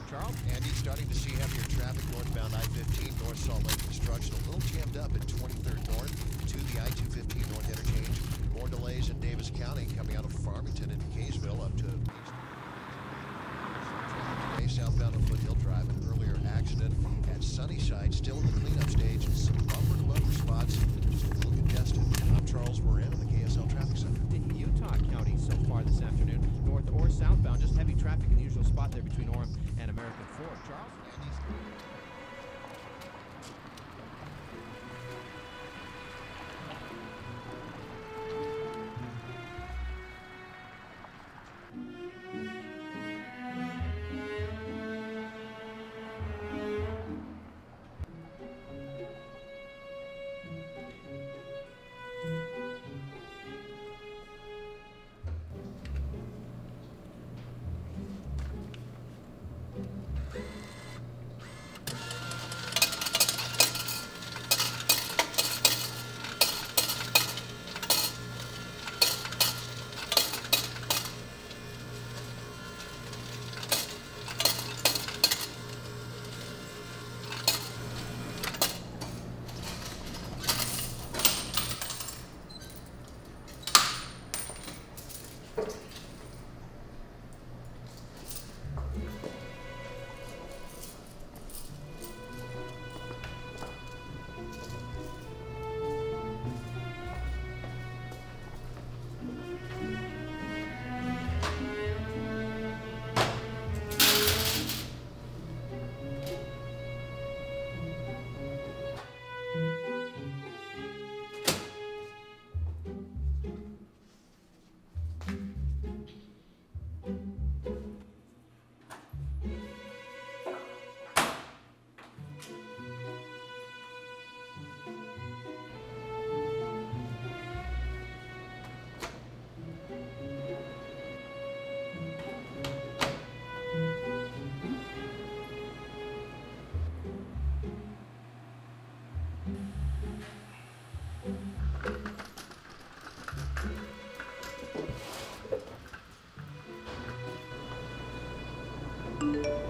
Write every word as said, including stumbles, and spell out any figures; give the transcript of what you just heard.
Charles? Andy, starting to see heavier traffic northbound I fifteen, North Salt Lake construction. A little jammed up at twenty-third North to the I two fifteen North interchange. More delays in Davis County coming out of Farmington into Kaysville up to east. Southbound on Foothill Drive, an earlier accident at Sunnyside, still in the cleanup stage. Some bumper-to-bumper spots, just a little congested. I'm Charles Moran in the K S L Traffic Center. In Utah County so far this afternoon, north or southbound, just heavy traffic in the usual spot there between Orem and American Ford. Charles? Thank you.